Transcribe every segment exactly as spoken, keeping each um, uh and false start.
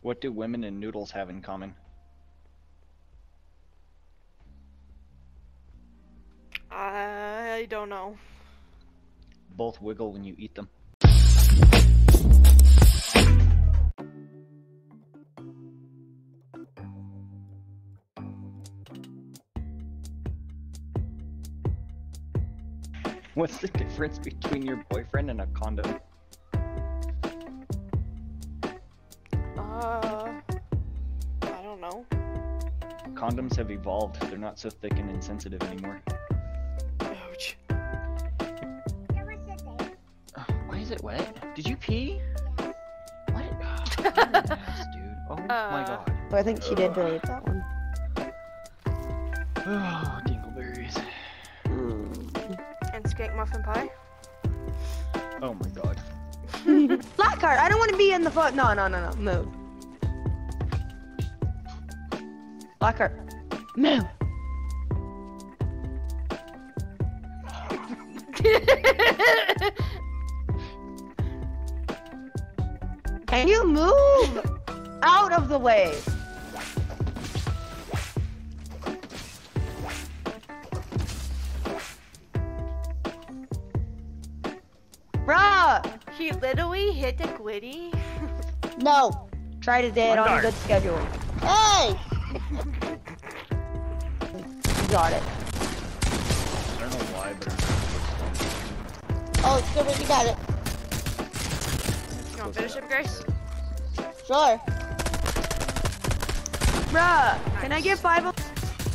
What do women and noodles have in common? I don't know. Both wiggle when you eat them. What's the difference between your boyfriend and a condom? Uh, I don't know. Condoms have evolved. They're not so thick and insensitive anymore. Ouch. Uh, why is it wet? Did you pee? What? Oh, you're a mess, dude. Oh my Uh. god. Well, I think she did delete that one. Oh, dingleberries. And skank muffin pie? Oh my god. Blackheart, I don't want to be in the foot. No, no, no, no. Move. Blackheart, move. Can you move out of the way? Bruh! He literally hit the Gwitty. No! Try to day it on a good schedule. Hey! You got it. I don't know why, but Oh, it's good when you got it. You wanna finish him, Grace? Sure. Bruh, can I get five of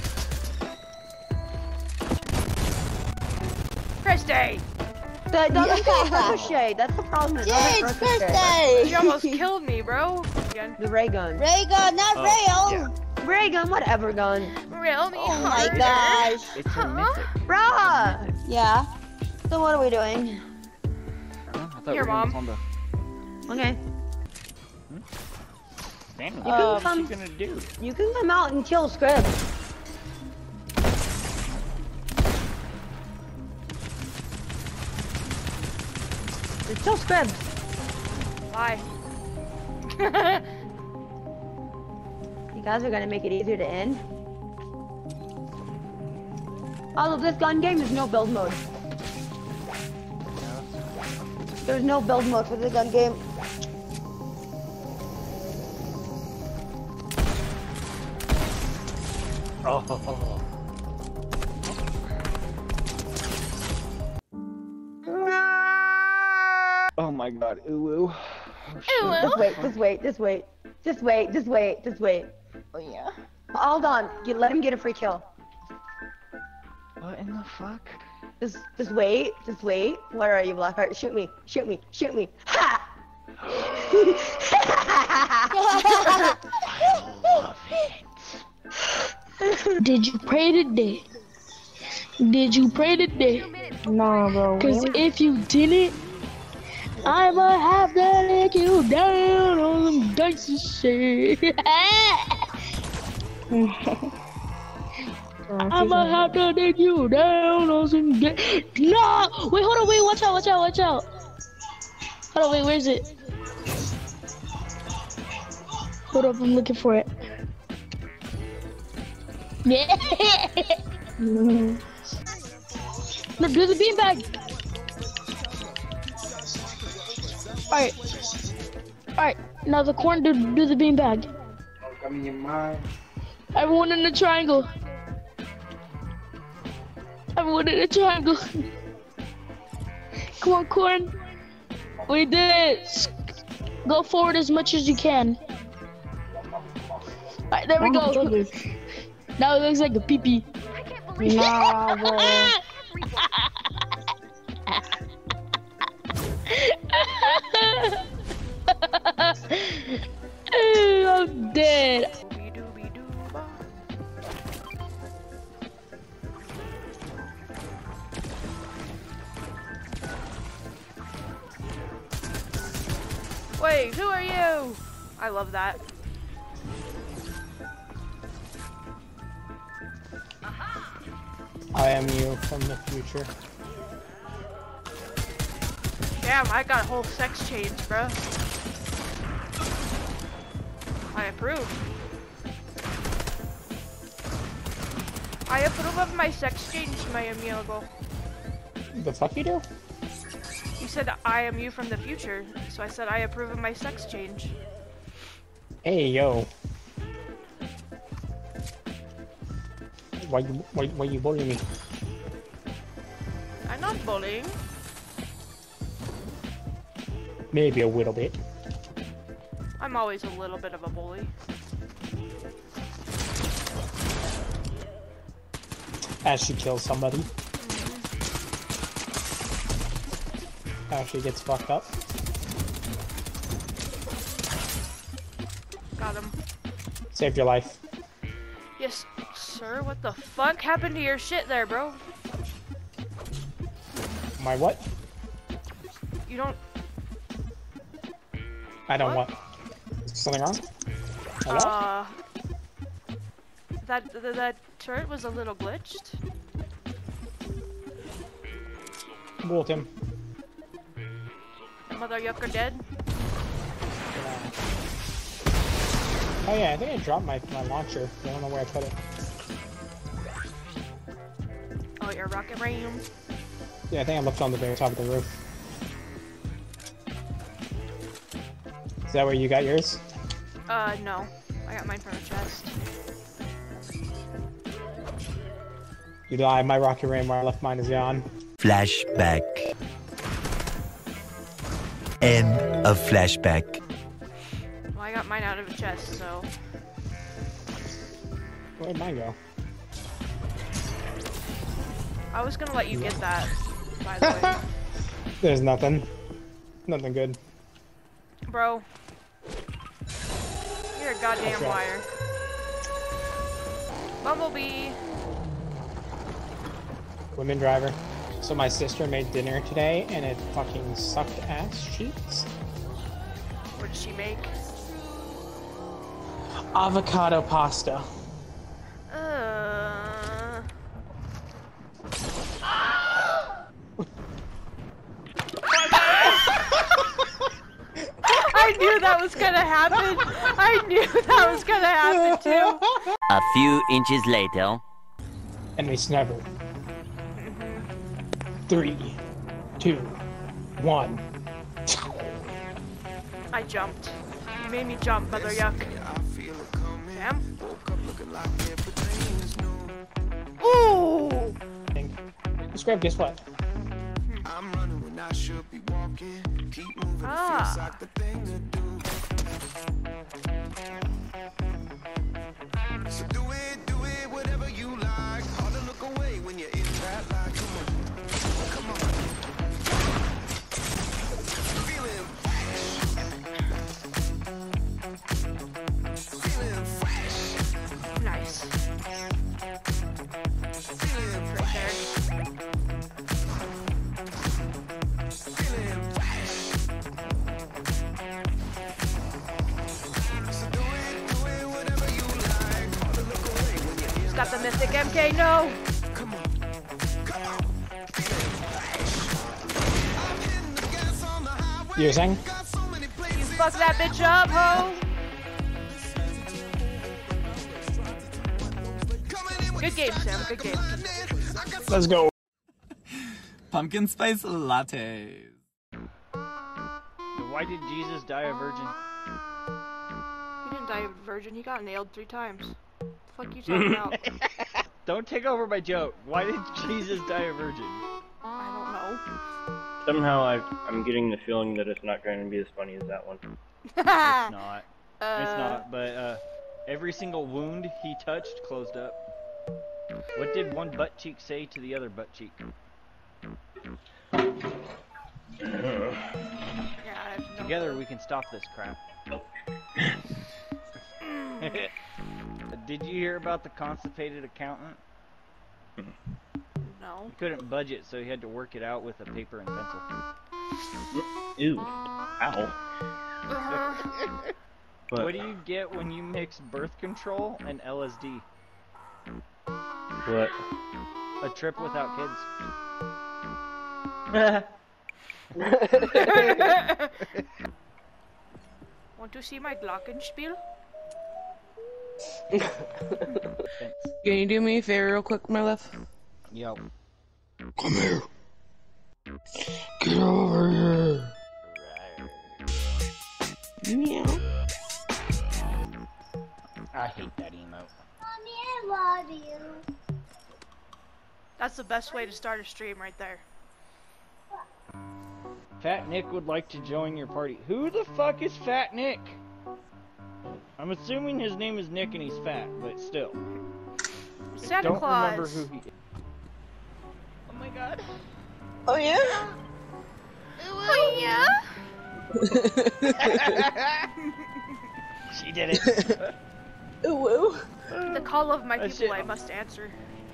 Christy! That doesn't Yeah. ricochet. That's the problem. It Jade's doesn't ricochet. birthday! You almost killed me, bro. Again. The ray gun. Ray gun, not Oh, rail! yeah. Ray gun, whatever gun. Real me Oh my harder. gosh. it's a Huh? mythic. Bruh! Yeah. So what are we doing? Huh? I thought Your we were mom. doing combo. Okay. Damn, You what can is come- she gonna do? You can come out and kill Scrib. Just kill Scrib. Why? You guys are gonna make it easier to end. All of this gun game is no build mode. There's no build mode for the gun game. Oh. Oh my god, ooh ooh. Oh, shit. Ooh, ooh. Just wait, just wait, just wait. Just wait, just wait, just wait. Oh yeah. Hold on. You let him get a free kill. What in the fuck? Just just wait, just wait. Where are you, Blackheart? Shoot me, shoot me, shoot me. Ha! Did you pray today? Did you pray today? Nah, bro. Cause if you didn't, I'ma have to let you down on some gangsta shit. I'ma have to let you down on some ga- No! Wait, hold on, wait, watch out, watch out, watch out. Hold on, wait, where is it? Hold up, I'm looking for it. Yeah! No, do the beanbag! Alright. Alright, now the corn, do, do the beanbag. Come in your mind. Everyone in the triangle. Everyone in the triangle. Come on, corn. We did it. Go forward as much as you can. Alright, there we go. Now it looks like a pee-pee. Nah, bro. I'm dead. Wait, who are you? I love that. I am you from the future. Damn, I got whole sex change, bro. approve. I approve of my sex change, my amigo. The fuck you do? You said I am you from the future, so I said I approve of my sex change. Hey, yo. Why you, why, why you bullying me? I'm not bullying. Maybe a little bit. I'm always a little bit of a bully. As she kills somebody. As she gets fucked up. Got him. Saved your life. Yes, sir. What the fuck happened to your shit there, bro? My what? You don't. I don't What? want. Something wrong? Hello? Uh. That, that that turret was a little glitched. Bolt him. Mother yucker dead. Oh yeah, I think I dropped my, my launcher. I don't know where I put it. Oh, your rocket ram. Yeah, I think I left it on the very top of the roof. Is that where you got yours? Uh, no. I got mine from a chest. You lie, my rocket ram where I left mine is gone. Flashback. End of flashback. Well, I got mine out of a chest, so. Where'd mine go? I was gonna let you get that, by the way. There's nothing. Nothing good. Bro. You're a goddamn That's right. liar. Bumblebee. Women driver. So my sister made dinner today and it fucking sucked ass cheeks. What did she make? Avocado pasta. Uh. I knew that was gonna happen. I knew that was gonna happen too. A few inches later. Enemy sniper. Three, two, one. I jumped. You made me jump, mother yuck. Damn. Ooh! Let's grab, guess what? I'm running when I should be walking. Keep moving, Ah. feels like the thing to do. So do it, do it, whatever you like. Hard to look away when you're in that light. Come on, come on. Feeling fresh. Feeling fresh. Nice. Feeling Right fresh. there. Feeling fresh. So do it, do it, whatever you like. Hard to look away when you're in He's got the mythic M K, no! Come on, come on. Feeling fresh. I'm hitting the gas on the highway. You were saying? Got so many You places. fuck that bitch up, ho! Coming in with Good game, Sam, good game. I got Let's go. Pumpkin spice lattes. Why did Jesus die a virgin? He didn't die a virgin, he got nailed three times. The fuck you talking about? Don't take over my joke. Why did Jesus die a virgin? I Somehow I, I'm getting the feeling that it's not going to be as funny as that one. It's not. Uh, It's not, but uh, every single wound he touched closed up. What did one butt cheek say to the other butt cheek? Yeah, I have no Together we can stop this crap. Did you hear about the constipated accountant? No. He couldn't budget, so he had to work it out with a paper and pencil. Ew. Ow. Uh-huh. But, What do you get when you mix birth control and L S D? What? A trip without kids. Want to see my Glockenspiel? Can you do me a favor real quick, my love? Yo. Come here. Get over here. Meow. I hate that emote. Mommy, I love you. That's the best way to start a stream right there. Fat Nick would like to join your party. Who the fuck is Fat Nick? I'm assuming his name is Nick and he's fat, but still. Santa I don't Claus. remember who he is. Oh my god. Oh yeah? Oh yeah? She did it. Ooh, ooh. The call of my That people shit- I must answer.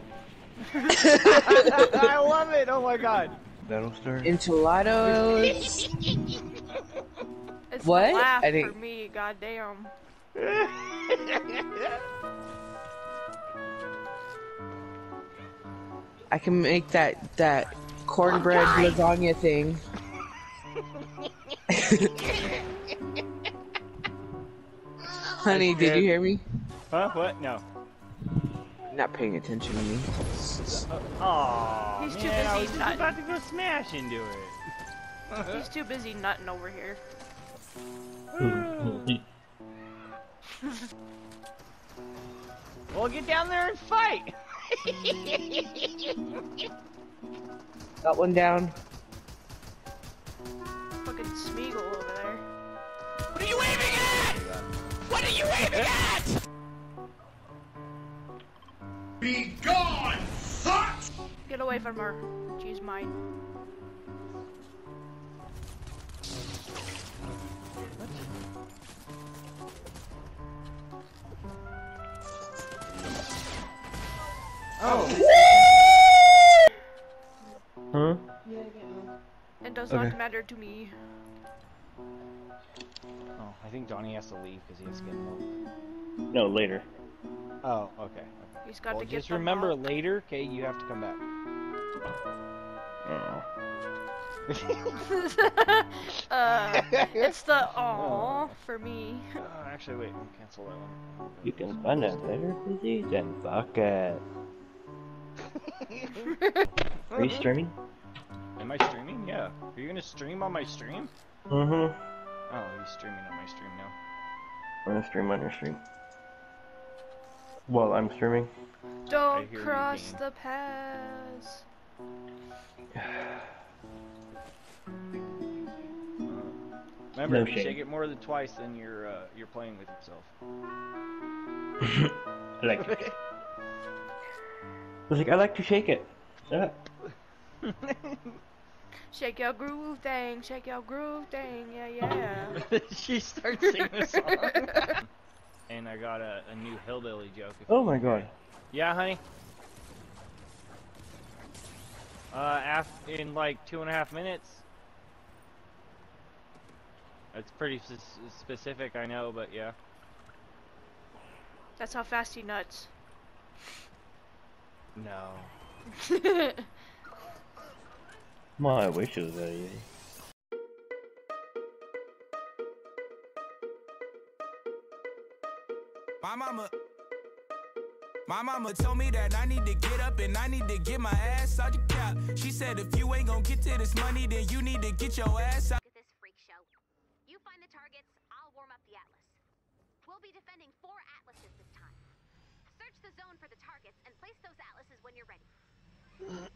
I love it. Oh my god. Battlestar. Enchiladas. It's What? the laugh I for think- me, goddamn. I can make that that cornbread lasagna thing. Honey, did you hear me? Huh? What? No. Not paying attention to me. Oh, He's too man, I busy was just nutting. about to go smash into it. He's too busy nutting over here. Well, get down there and fight. Got one down. Fucking Smeagol over there. What are you aiming at? What are you aiming at? Be gone, fuck! Get away from her. She's mine. Oh. Huh? It does Okay. not matter to me. Oh, I think Donnie has to leave because he has to get milk. No, later. Oh, okay. okay. He's got Well, to get just the remember milk. later, okay? You have to come back. Oh. uh, it's the aw for me. Uh, actually, wait. I'll cancel that one. You can find out later, busy? Then fuck it. Are you streaming? Am I streaming? Yeah. Are you gonna stream on my stream? Mm-hmm. Oh, he's streaming on my stream now. I'm gonna stream on your stream. While I'm streaming. Don't hear you, cross Dean. the paths. Remember, No if you shame. shake it more than twice, then you're uh, you're playing with yourself. I like to. I was like, I like to shake it. Shut up. Shake your groove thing, shake your groove thing, yeah, yeah. She starts singing a song. And I got a, a new hillbilly joke. if Oh you my want to hear god. it. Yeah, honey. Uh, af in like two and a half minutes. It's pretty s specific, I know, but yeah. That's how fast he nuts. No. My wish it was that easy. My mama, my mama told me that I need to get up and I need to get my ass out the cap. She said if you ain't gonna get to this money, then you need to get your ass out. At this freak show. You find the targets, I'll warm up the Atlas. We'll be defending four Atlases this time. Search the zone for the targets and place those Atlases when you're ready.